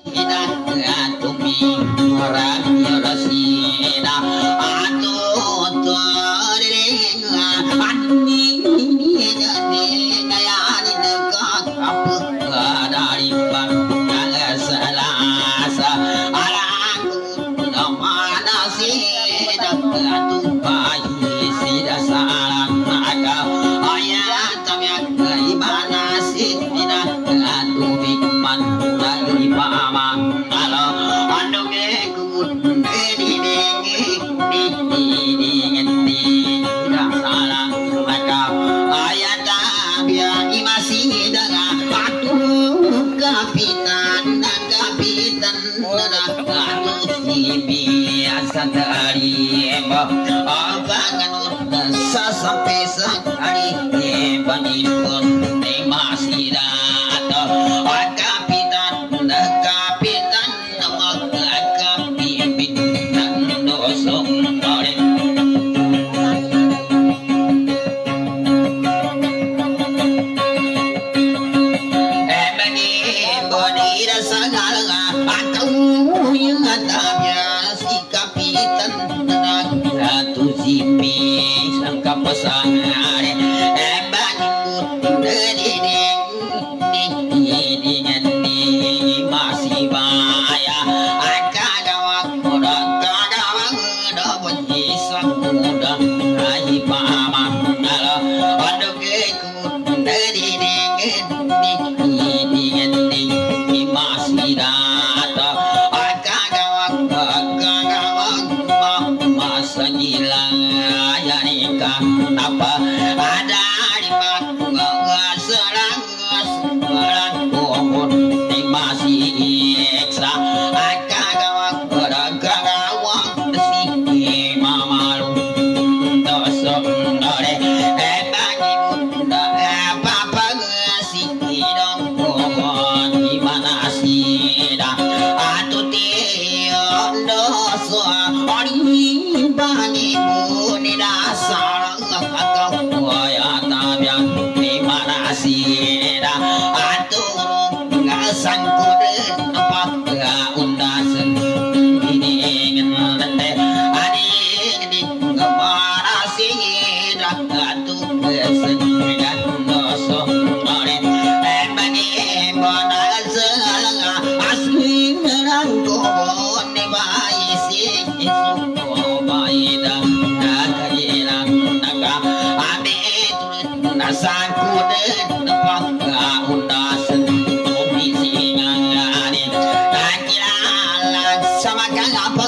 sampai sekali banipun masih datang kapitan nama kapitan dosong oleh bagi bodi segala atau yang ada si kapitan ratu Zipi sangka pesangan bangun dari masih baya kagawak sang muda hai paman aduh ikut dari masih datang kagawak masa gila ya nikah apa ada di bawah serang kumpul di masih eksa kagawak si mamalu dosa dore bagi muda papa si dong pohon di mana sih dah atuh tio dosa ori bani buni dasar kau ya tabian di mana sih dah atuh ngasangku apa undasen ini ingin adik di kemana sih dah atuh kesengan dosa ori bagi modal segala asli nerangku ni bayi sih suku bayi dah kajilan naga abe turun nasanku depan undasen umi singangani kajilan sama kagak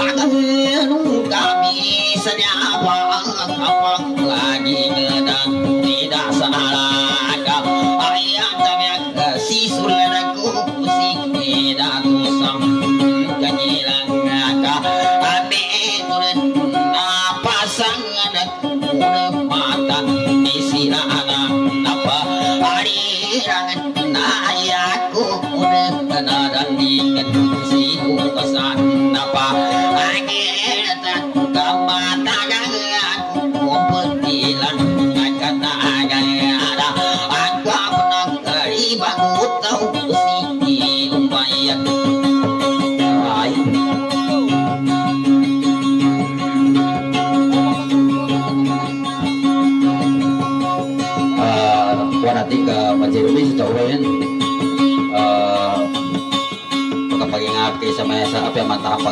kami senyapa apa lagi ngedan tidak salah kau ayat kami si sulanaku si tidak tusam kajilan naga abe turun pasangan udah mata isi anak apa hari rangan ayaku udah kena dan diingat si pesan apa akhirnya kamata aku kompetilan kata ada aku pernah terlibat tahu si lumayan nanti ke Majirumi secobain kapag ngapke sa maya sa api matapang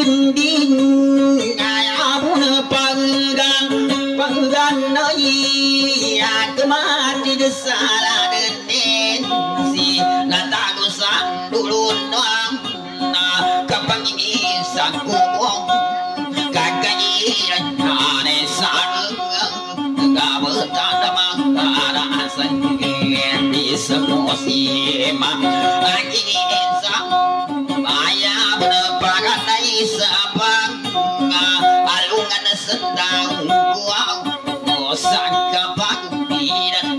gunding ayabun panggan noi kemati desala denen si latagusan dulu noang kapang ini sakubong kakayiran ane sareng gabetan mangkarasan di semua sima aginsa ayah benepakan dari sabang alungan sendang kuang osak kapang bidan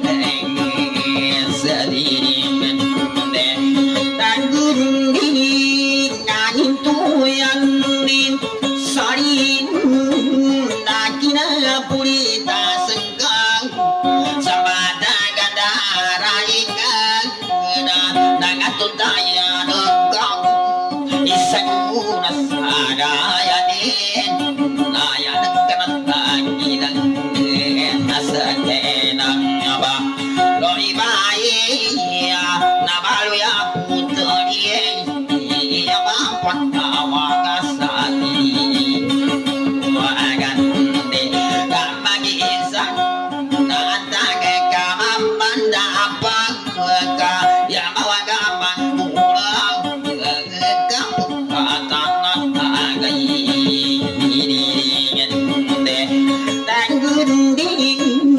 sedih tanggung diri angin tuyan din sarin nakina purita sengkang sabada gandara ingat nangatun daya dengkang isang unas adaya din naya dengkanan lagi dan nasa kenang ba lori bayi nabalu ya putri ya bapak awakasati wagan de kamagi isak nantage kamanda apa ka ya mawagaman pulang kamu katakan agai de tanggunding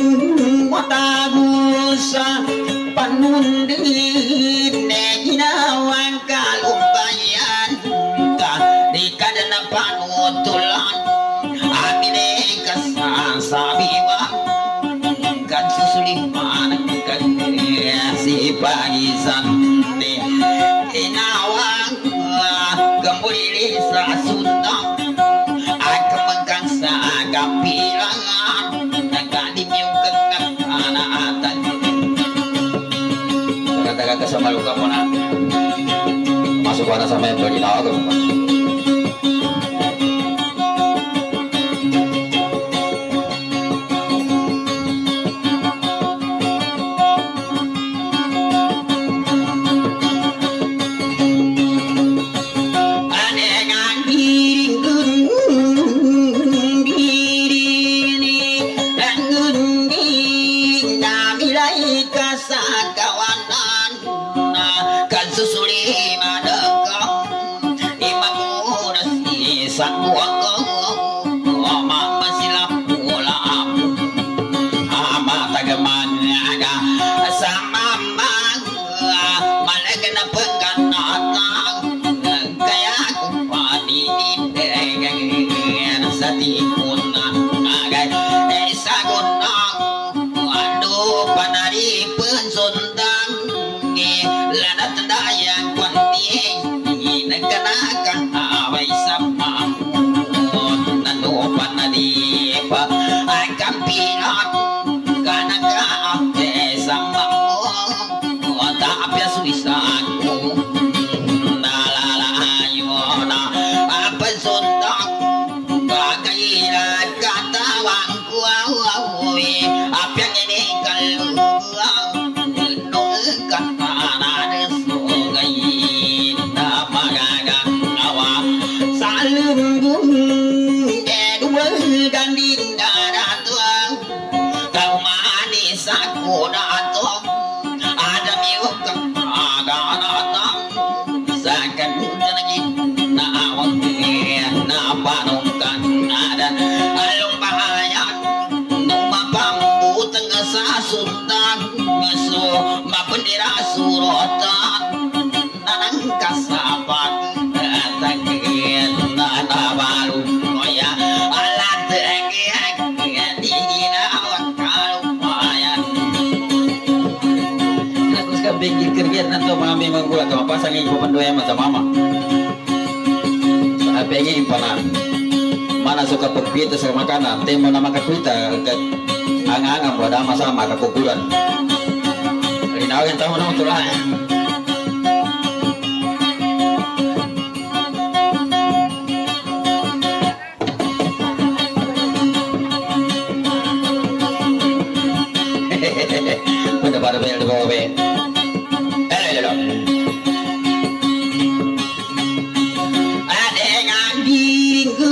watagusa panundin neginawan kalumbayan ka di kadana panutulan amine kasasabiwa kan susuliman kan si pagisan de inawang kembuli sa sundang akamangkang sa agapilangan nagkanimyong kagkakanaatan kata-kata sama luka puna masuk pada sama yang berdinawa ke rumah mana suka pagpita sa makanan temo na makapita ang-angam wala masama kakukulan linawin tamo na utulahan pada pada bel de bobe hello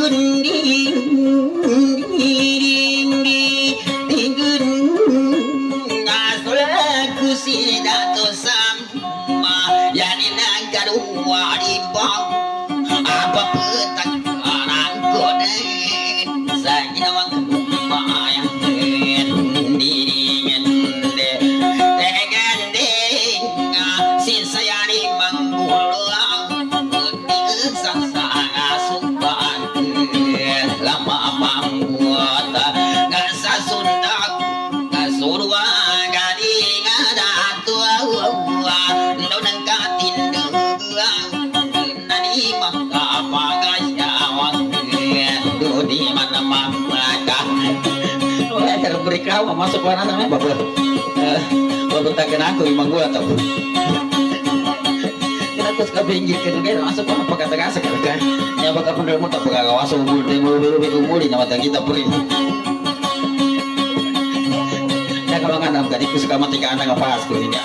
Kau masuk ke mana namanya bapak? Bapak tak kena aku imang gua tau. Kenapa suka pinggir kan? Masuk apa kata kasar kan? Ya bakal pendel muta bakal kawas umur umur nama kita puri. Ya kalau nggak nampak itu suka mati ke anak apa asku ini.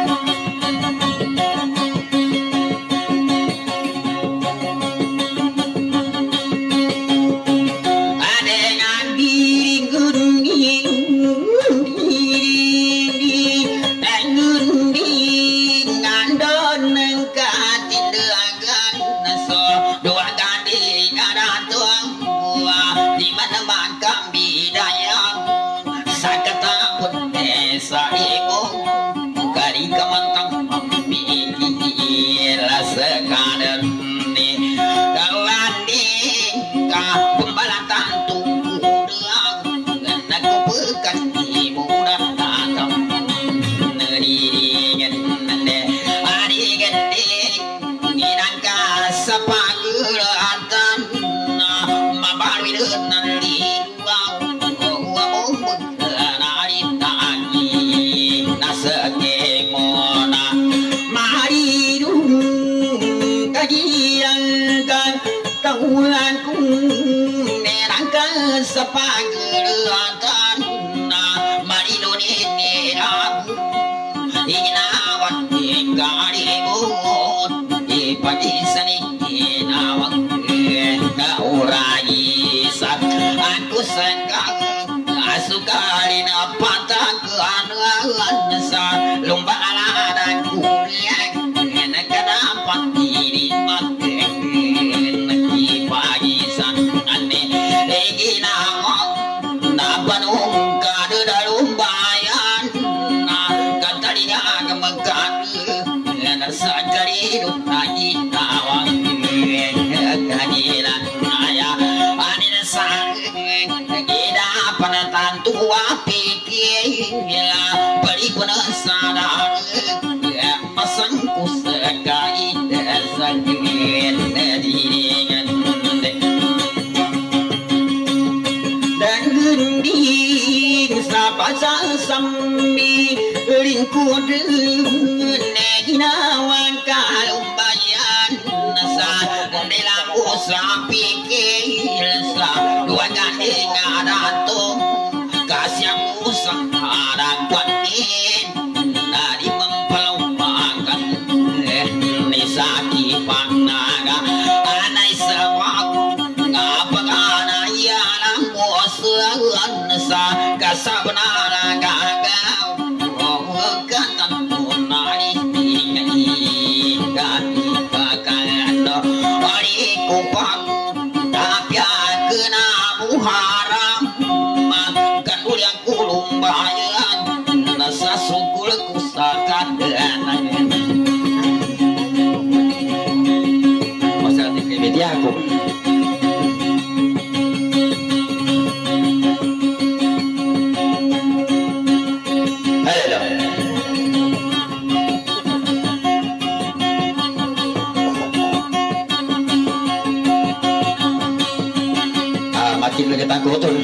Makin lagi takut tuh.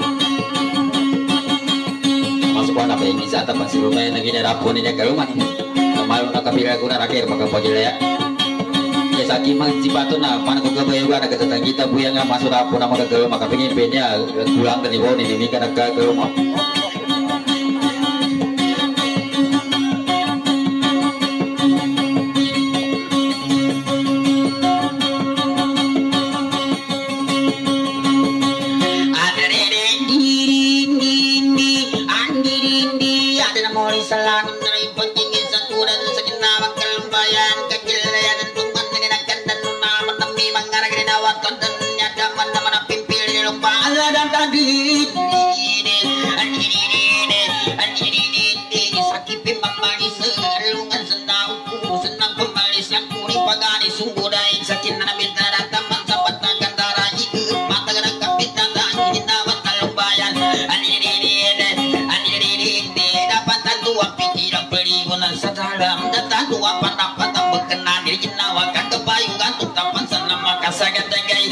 Masuk mana apa yang bisa tapi si rumah lagi ada rapun ini ke rumah nih. Kemarin nak kabira guna rakyat maka pagi ya. Ya saking mang cipatu na pan ko gabayo ga nagtatang kita buya nga masuk rapun na maka ke rumah kapingin penya pulang dari bawah ini kan ke rumah. dan tadi sakit pemamali selungan senang pemalisan kuri pagani sungguh daing sakit nana bintara taman sabat tangan darah ikut mata gerak kapitan dan ini nawat kalumbayan dapat dua pikiran peribunan sadalam datang dua pendapat tak berkenan diri jenawakan kebayung gantung tapan sana maka sagat tenggai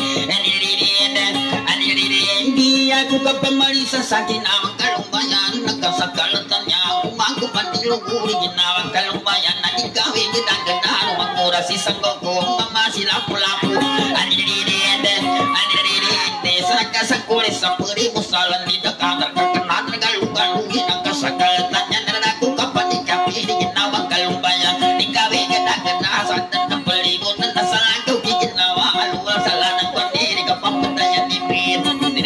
dia ku ke pemerisa sakin awak kalumbayan nakasakalatannya umangku pandi luguri jenawa kalumbayan nanti gawe gedang-gedang mengurasi sanggoku mamasi lapu-lapu saka sakure sapuri musalan di dekat terkenal galugan hinang kasakalatannya naraku kapan dikapi di jenawa kalumbayan digawe gedang-gedang santan pelibun nasalangku ki jenawa alur salanang pandiri kapamutanya tipin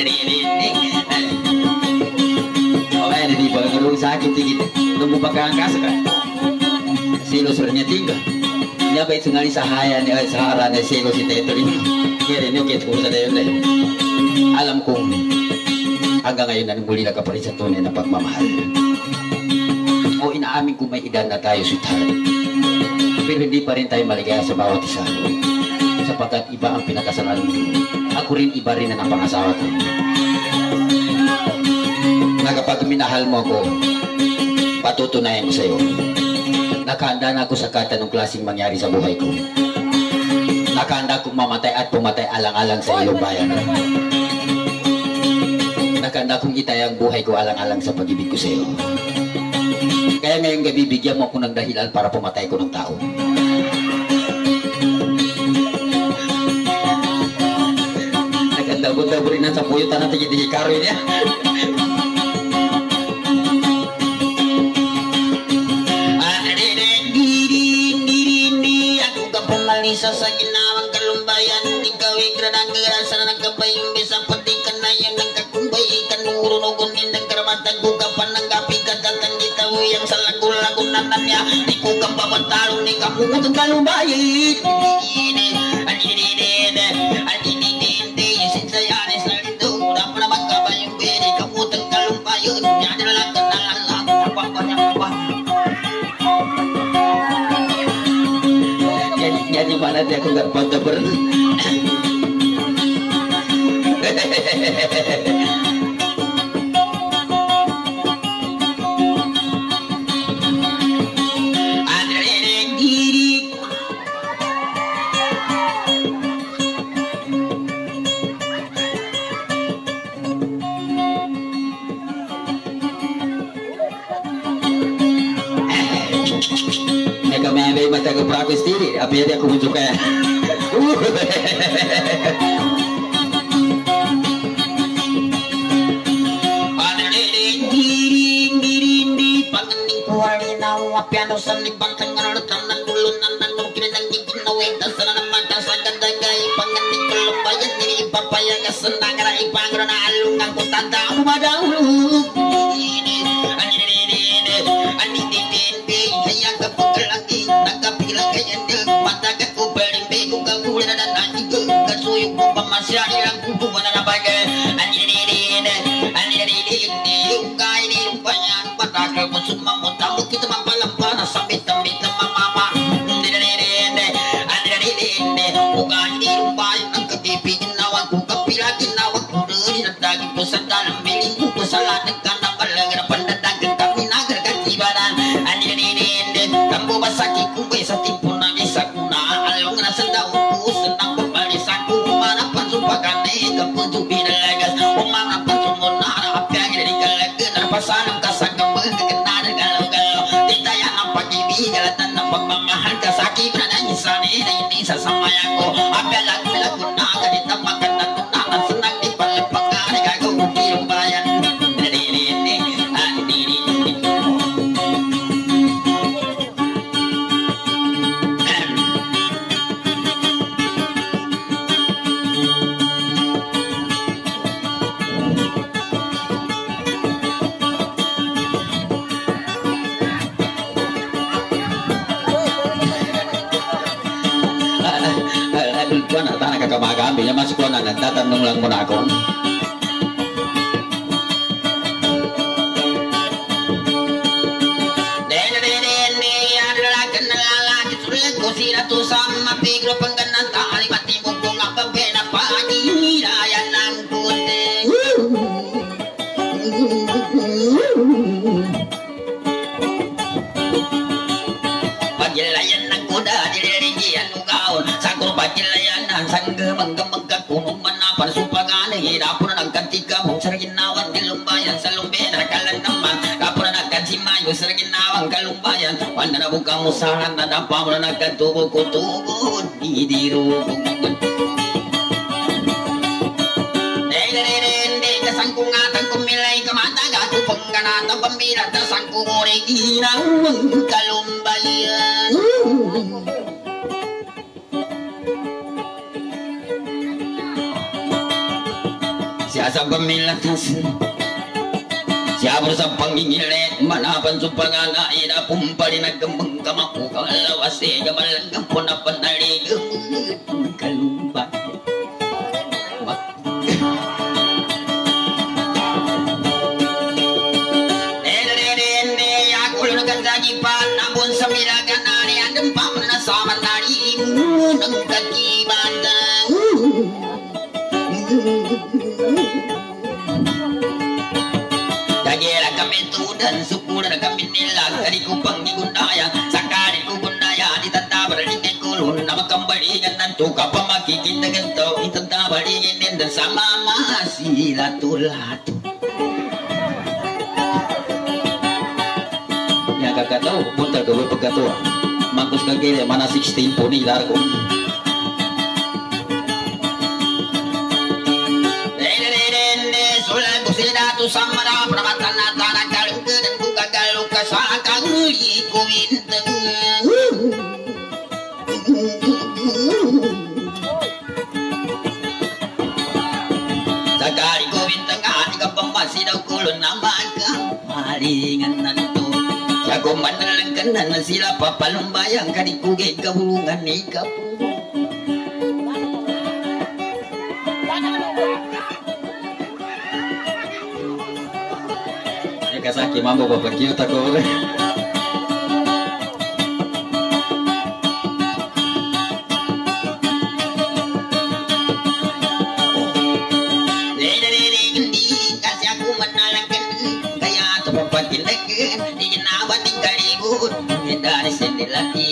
di pengelung sakit dikit tunggu pakai angka sekarang silusurnya tinggal ini apa itu ngali sahaya nih sahara nih silus itu ini kira ini oke tuh ada yang lain alam kung hanggang ngayon na muli nakapari sa tunay na pagmamahal o inaamin ko may edad na tayo sweetheart pero hindi pa rin tayo maligaya sa bawat isa sapagkat iba ang pinakasalan ako rin iba rin ang pangasawa ko na kapag minahal mo ako, patutunayan ko sa iyo. Nakahanda na ako sa katanong klaseng mangyari sa buhay ko. Nakahanda kong mamatay at pumatay alang-alang sa iyong bayan. Nakahanda kong itaya ang buhay ko alang-alang sa pag-ibig ko sa iyo. Kaya ngayong gabi, bigyan mo ako ng dahilan para pumatay ko ng tao. Nakahanda-bunda rin sa puyutan natin yung karoy niya. Malisa sa ginawang kalumbayan ikaw ay granang gerasa na nagkabayong bisa patikan na yung nagkakumbay kanurunugon nindang karamatan ko kapananggapi katatang gitaw yang sa lagu-lagunan niya di ko kapabatalong ni kapumutong kalumbayan sinsayanis na rito dapat na magkabayong bini kaputang kalumbayan niya nilalang kanalang nyanyi mana dia aku nggak bangga ber May mata ko practice diri, apa dia aku muncul kayak. Piano seni banteng tangan dulu nandan mungkin nang gigin nawe tasana mata sagad dagai pangenik kelumbayan ini papaya kesenang rai pangrona alungang kutanda madahulu ini yang kepegel lagi nagapilang kayak dek mata aku bering bego kamu dan nanti kesuyuk pemasyar yang kudu mana bagai ukai di rupanya patah musuh mamutamu kita mampalam panas sampai tembi mama ukai di rupanya nang kepipin nawang ku kepilagin nawang ku dari daging pusat dalam bilingku kesalah dekan apa lagi pendatang kami nagar kaki badan kamu basaki kube sa timpun na isa kuna along na sa daw senang kembali saku mana pansumpakan kapun tubi dalagas umama pansumona apya dari kalagan pasanam kasagam kekenan galau-galau ditaya apa gibi galatan nampak mamahal kasaki berani sani ini sesama aku apya lagu-lagu naga ditamakan dan tunangan senang dipalepakan gagu kirumbayan Kuan tanah kakak magambi nya masuk kuan nang tatanong lang muna ako pagirayan ng kunting pagilayan ng kuda dilirigian ugaw sakuro pagilayanan sangga manggamagkakunong manapan supagana hirapon na nagkantika mong sarginawan dilumbayan sa lumbena kalan naman kapon na nagkansimayo sarginawang kalumbayan wala na bukang musahan na napam na nagkantubo-kutubo didirugong sangkungatang kumilay kamataga tupang ganatang pambirat na sangkungureng inang kalumbayan siya sa pamilat siya sa pangingilit manapan sa panganain na pumpali nagkambang kamakukaw alawasi gamalangang punapan na ligang kalumbayan Gipan namun semiragan nari adem pamna sama nari nang kaki bandang Dagera kami tu dan suku dan kami nilang dari kupang di gundaya sakari ku gundaya di tatabar di kulun nama kembali dengan tuka pamaki kita gentau di tatabar di dan sama masih latu-latu kakak tahu punta gawe pagkatuwa mangkus kagile mana 16 po ni largo sulan kusidatu samara pramatana kalung dan buka galuk kasakang li kuwinteng sakali kuwinteng ati kapamasi daw kulon namaga malingan nanto Jago manalangkan na sila papalumbayang kanikugay kahulungan ni kapu kasaki mambo papakiyot ako ulit kasi ako manalangkan kaya ito papakinagan di ginawa di kalibut dari sendiri lagi